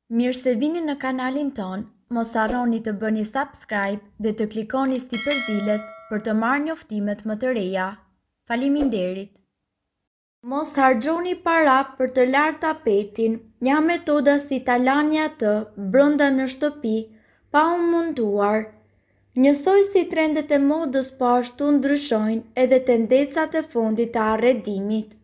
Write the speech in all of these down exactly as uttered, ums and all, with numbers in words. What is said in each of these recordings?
Mirë se vini në kanalin ton, mos harroni të bëni subscribe dhe të klikoni si përzdiles për të marrë njoftimet më të reja. Faleminderit. Mos harxhoni para për të larë tapetin, një metoda si ta lani atë brenda në shtëpi, pa u munduar. Njësoj si trendet e modës, po ashtu ndryshojnë edhe tendencat e fundit të arredimit.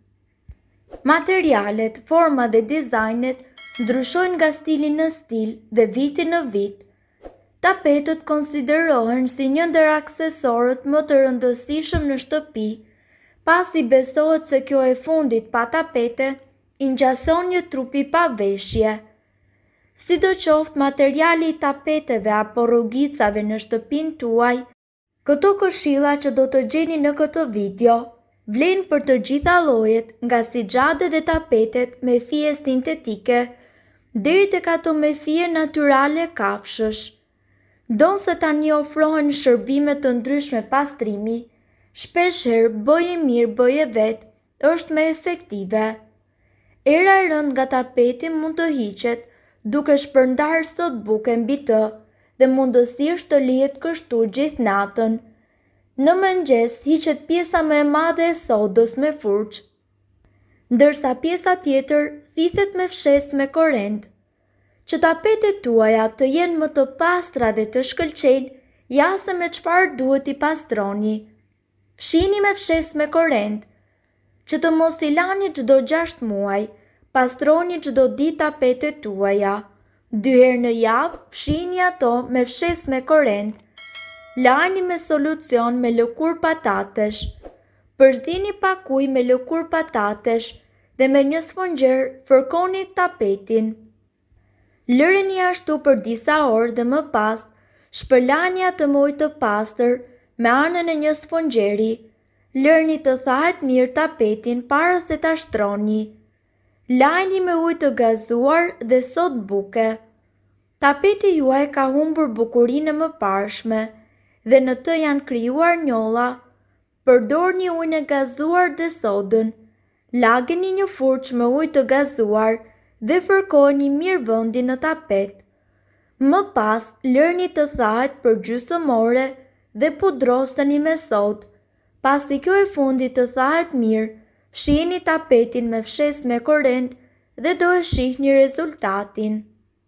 Materialet, forma dhe dizajnet ndryshojnë nga stili në stil dhe viti në vit. Tapetët konsiderohen si një ndër aksesorët më të rëndësishëm në shtëpi, pasi besohet se kjo e fundit pa tapete i ngjason një trupi pa veshje. Sidoqoftë materiali i tapeteve apo rrugicave në shtëpinë tuaj, këto këshilla që do të gjeni në këtë video vlen për të gjitha llojet, nga si xhade dhe tapetet me fije sintetike deri tek ato me fije natyrale kafshësh. Donse tani ofrohen shërbime të ndryshme pastrimi, shpeshherë bëje mirë bëje vetë është më efektive. Era e rëndë nga tapeti mund të hiqet duke shpërndarë sodë buke mbi të dhe mundësisht të lihet kështu gjithë natën. Në mëngjes hiqet pjesa më e madhe e sodës me furçë, ndërsa pjesa tjetër thithet me fshesë me korrent. Që tapetet tuaja të jenë më të pastra dhe të shkëlqejnë, ja se me çfarë duhet i pastroni. Fshini me fshesë me korrent. Që të mos i lani çdo gjashtë muaj, pastroni çdo ditë tapetet tuaja. Dy herë në javë fshini ato me fshesë me korrent. Lani me solucion me lëkurë patatesh. Përzini pak ujë me lëkurë patatesh dhe me një sfungjer fërkoni tapetin. Lëreni ashtu për disa orë dhe më pas shpërlani atë me ujë të pastër me anën e një sfungjeri. Lërni të thahet mirë tapetin para se ta shtroni. Lajni me ujë të gazuar dhe sodë buke. Tapeti juaj ka humbur bukurinë e mëparshme dhe në të janë krijuar njolla. Përdorni ujin e gazuar dhe sodën. Lageni një furçë me ujë të gazuar dhe fërkojni mirë vendin në tapet. Më pas lërni të thahet për gjysmë ore dhe pudroseni me sodë. Pasi kjo e fundit të thahet mirë, fshihni tapetin me fshesë me korrent dhe do e shihni rezultatin.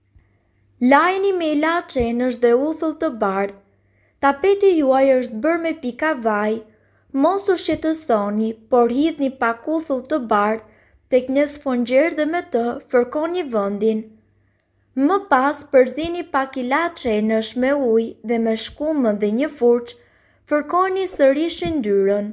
Lajini me ilaç enësh dhe uthull të bardhë. Tapeti juaj është bërë me pika vaj. Mos u shqetësoni, por hidhni pak uthull të bardhë tek një sfungjer dhe me të fërkoni vendin. Më pas përzini pak ilaç enësh me ujë dhe me shkumën dhe një furçë, fërkoni sërish yndyrën.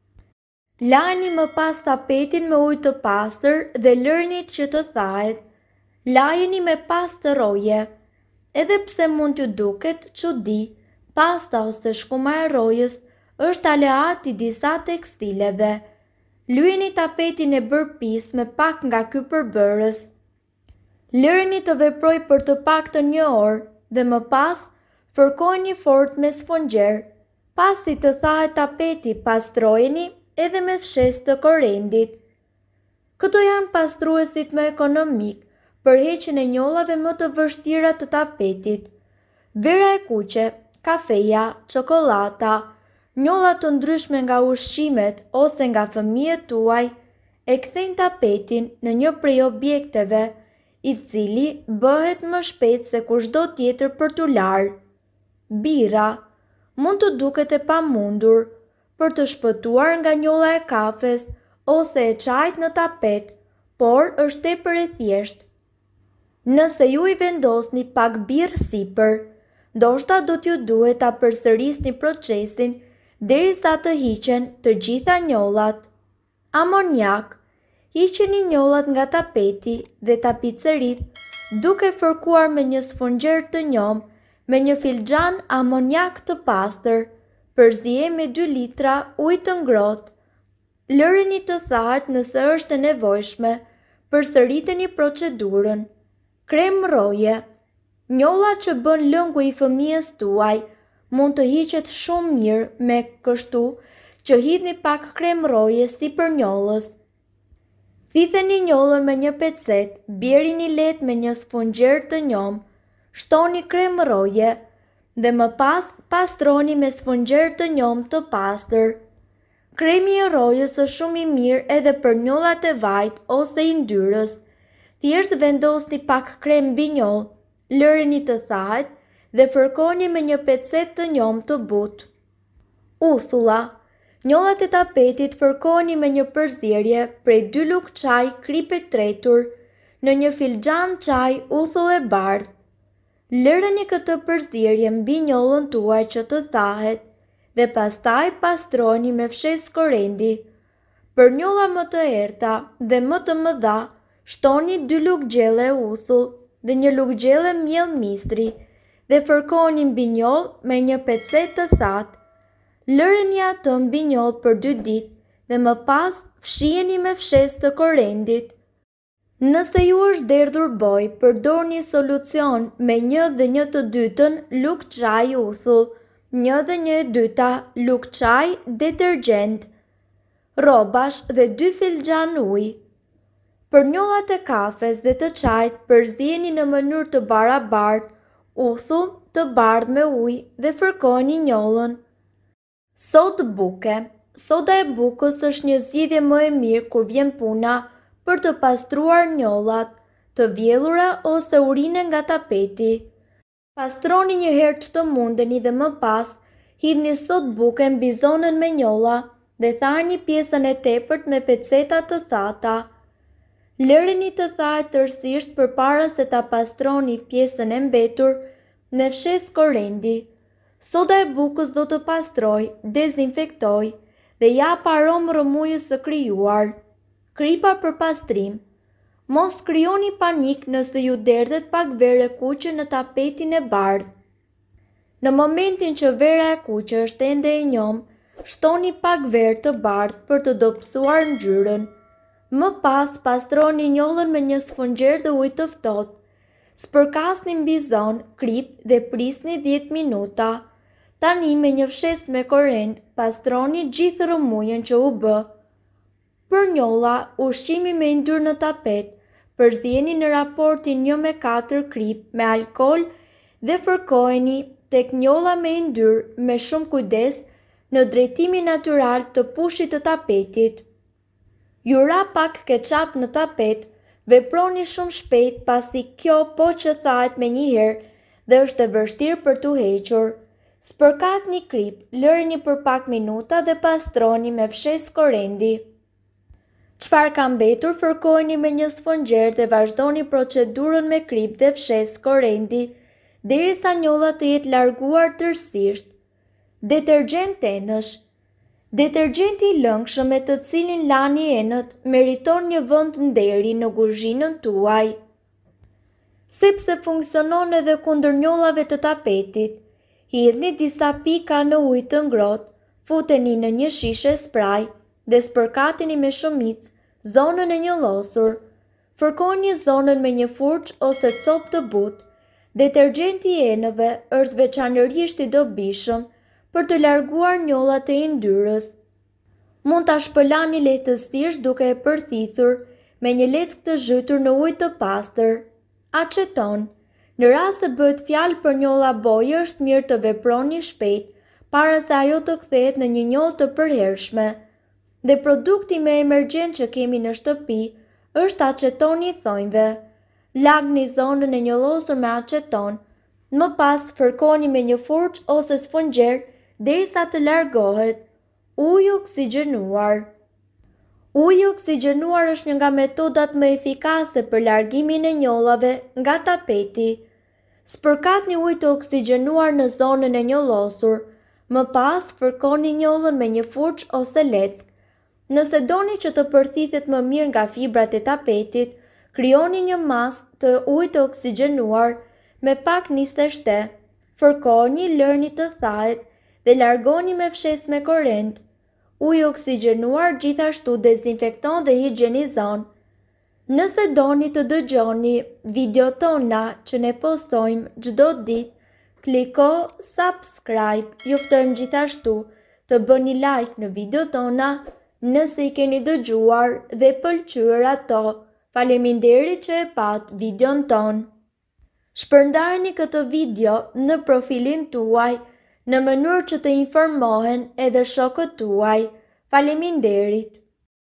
Lani më pas tapetin me ujë të pastër dhe lërni që të thahet. Lajeni me pastë të roje. Edhe pse mund t'ju duket çudi, pasta ose shkuma e rojës është aleat i disa tekstileve. Lyeni tapetin e bërë pis me pak nga ky përbërës. Lëreni të veproj për të paktën një orë dhe më pas fërkojeni fort me sfungjer. Pasi të thahet tapeti, pastrojeni edhe me fshesë të korrentit. Këto janë pastruesit më ekonomik për heqjen e njollave më të vështira të tapetit. Vera e kuqe, kafeja, çokolata, njolla të ndryshme nga ushqimet ose nga fëmijët tuaj e kthejnë tapetin në një prej objekteve i cili bëhet më shpejt se kushdo tjetër për t'u larë. Bira mund të duket e pamundur për të shpëtuar nga njolla e kafes ose e çajit në tapet, por është tepër e thjeshtë. Nëse ju i vendosni pak birë sipër, ndoshta do t'ju duhet ta përsërisni procesin derisa të hiqen të gjitha njollat. Amoniak. Hiqeni njollat nga tapeti dhe tapicerit duke fërkuar me një sfungjer të njom me një filxhan amoniak të pastër. Përzije me dy litra ujë të ngrohtë. Lëreni të thahet nëse është e nevojshme. Përsëriteni procedurën. Krem roje. Njolla që bën lëngu i fëmijës tuaj mund të hiqet shumë mirë me kështu që hidhni pak krem roje sipër njollës. Thitheni njollën me një pecet, bjerini lehtë me një sfungjer të njom, shtoni krem roje dhe më pas pastroni me sfungjer të njom të pastër. Kremi i rojës është shumë i mirë edhe për njollat e vajt ose i ndyrës. Thjesht vendosni pak krem mbi njollë, lëreni të thahet dhe fërkoni me një pecet të njom të butë. Uthulla. Njollat e tapetit fërkoni me një përzierje prej dy lugë çaj kripe tretur në një filxhan çaj uthull e bardhë. Lëreni këtë përzierje mbi njollën tuaj që të thahet dhe pastaj pastroni me fshes korendi. Për njolla më të errta dhe më të mëdha, shtoni dy lugë gjelle uthull dhe një lugë gjelle miell mistri dhe fërkoni mbi njollë me një pecet të thatë. Lëreni atë mbi njollë për dy ditë dhe më pas fshiheni me fshes të korendit. Nëse ju është derdhur boj, përdorni solucion me një dhe një të dytën lugë çaj uthull, një dhe një e dyta lugë çaj detergjent, rrobash dhe dy filxhan ujë. Për njollat e kafes dhe të çajit përziheni në mënyrë të barabartë uthull të bardhë me ujë dhe fërkoni njollën. Sodë buke. Soda e bukës është një zgjidhje më e mirë kur vjen puna për të pastruar njollat, të vjellura ose urinë nga tapeti. Pastroni një herë ç'të mundeni dhe më pas hidhni sodë buke mbi zonën me njolla dhe tharni pjesën e tepërt me peceta të thata. Lëreni të thahet tërësisht përpara se ta pastroni pjesën e mbetur me fshes korendi. Soda e bukës do të pastroj, dezinfektoj dhe jap aromë rrëmujës së krijuar. Kripa për pastrim. Mos krijoni panik nëse ju derdhet pak verë e kuqe në tapetin e bardhë. Në momentin që vera e kuqe është ende e njom, shtoni pak verë të bardhë për të dobësuar ngjyrën. Më pas pastroni njollën me një sfungjer dhe ujë të ftohtë. Spërkasni mbi zonë, krip dhe prisni dhjetë minuta. Tani me një fshes me korend, pastroni gjithë rrëmujën që u bë. Për njolla, ushqimi me ndyr në tapet, përziheni në raportin një me katër krip me alkol dhe fërkojeni tek njolla me ndyr me shumë kujdes në drejtimin natyral të pushit të tapetit. Ju ra pak keqap në tapet, veproni shumë shpejt pasi kjo po që thahet me një herë dhe është e vështirë për t'u hequr. Spërkat një krip, lëreni për pak minuta dhe pastroni me fshes korendi. Çfarë ka mbetur fërkojeni me një sfungjer dhe vazhdoni procedurën me krip dhe fshes korendi derisa njolla të jetë larguar tërësisht. Detergjent enësh. Detergjenti i lëngshëm me të cilin lani enët meriton një vend nderi në kuzhinën tuaj, sepse funksionon edhe kundër njollave të tapetit. Hidhni disa pika në ujë të ngrohtë, futeni në një shishe spray dhe spërkateni me shumicë zonën e njollosur. Fërkoni zonën me një furçë ose copë të butë. Detergjenti i enëve është veçanërisht i dobishëm për të larguar njollat e yndyrës. Mund ta shpëlani lehtësisht duke e përthithur me një leckë të zhytur në ujë të pastër. Aceton. Në rast se bëhet fjalë për njolla boje, është mirë të veproni shpejt para se ajo të kthehet në një njollë të përhershme. Dhe produkti më emergjent që kemi në shtëpi është acetoni i thonjve. Lagni zonën e njollosur me aceton, më pas fërkoni me një furçë ose sfungjer derisa të largohet. Uji oksigjenuar. Uji oksigjenuar është një nga metodat më efikase për largimin e njollave nga tapeti. Spërkatni ujë të oksigjenuar në zonën e njollosur, më pas fërkoni njollën me një furçë ose leckë. Nëse doni që të përthithet më mirë nga fibrat e tapetit, krijoni një masë të ujit të oksigjenuar me pak nisë shte. Fërkoni, lërni të thahet dhe largoni me fshes me korrent. Uji oksigjenuar gjithashtu dezinfekton dhe higjienizon. Nëse doni të dëgjoni video tona që ne postojmë çdo ditë, kliko subscribe. Ju ftojmë gjithashtu të bëni like në video tona Nëse i keni dëgjuar dhe pëlqyer ato, faleminderit që e pat videon ton. Shpërndarni këtë video në profilin tuaj në mënyrë që të informohen edhe shokët tuaj. Faleminderit.